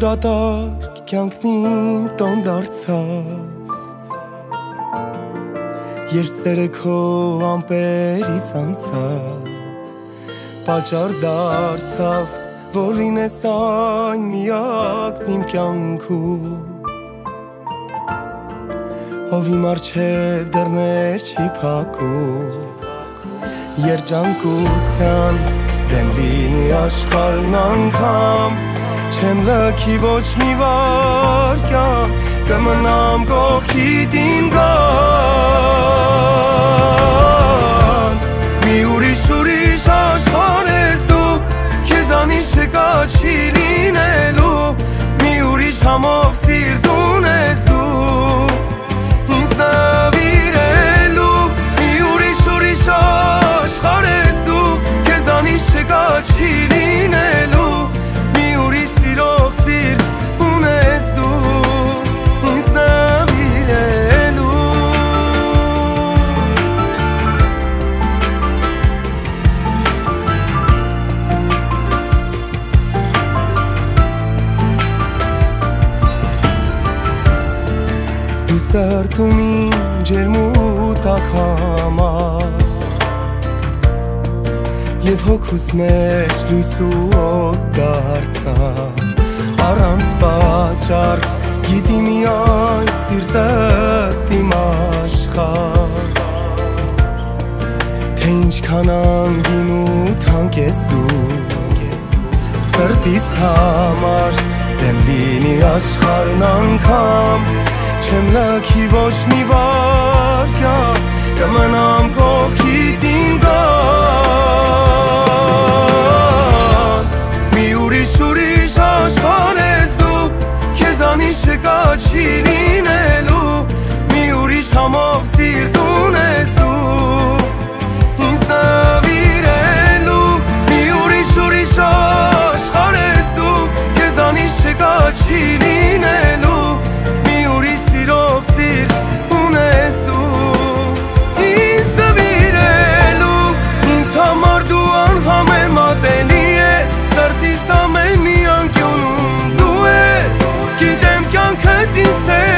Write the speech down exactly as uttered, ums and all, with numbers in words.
դատարկ կյանքն իմ տոն դարձավ, երբ սերը քո ամպերից անցավ, պատճառ դարձավ, որ լինես այն միակն իմ կյանքում, ով իմ առջև դռներ չի փակում, երջանկության դեմ լինի աշխարհն անգամ, չեմ լքի ոչ մի վարկյան, կմնամ կողքիդ իմ գանձ, մի ուրիշ ուրիշ աշխարհ ես դու, քեզանից չկա չի լինելու, մի ուրիշ համով սիրտ ունես դու, ինձ նվիրելու, մի ուրիշ ուրիշ աշխարհ ես դու, քեզանից չկա չի լինելու, մի ուրիշ սիրող սիրտ ունես դու, ինձ նվիրելու։ Դու սրտում ինձ ջերմուտակ համար, և հոգուս մեջ լույսու օդ դարձավ, առանց պատճառ գիտի միայն սիրտդ իմ աշխարհ, թե ինչքան անգին ու թանկ ես դու, սրտիս համար դեմ լինի աշխարհն անգամ, չեմ լքի ոչ մի վարկյան, կմնամ կողքիդ իմ գանձ, մի ուրիշ ուրիշ աշխարհ ես դու, քեզանից չկա չի լինելու, մի ուրիշ համով սիրտ ունես դու, ինձ նվիրելու, մի ուրիշ ուրիշ աշխարհ ես դու, քեզանից չկա չի լինելու, մի ուրիշ սիրող սիրտ ունես դու, ինձ նվիրելու, ինձ համար դու անհամեմատելի ես, սրտիս ամեն մի անկյունում դու ես, գիտեմ կյանքդ ինձ է